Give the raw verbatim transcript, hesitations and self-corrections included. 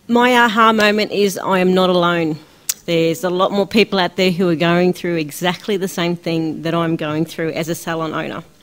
My aha moment is I am not alone. There's a lot more people out there who are going through exactly the same thing that I'm going through as a salon owner.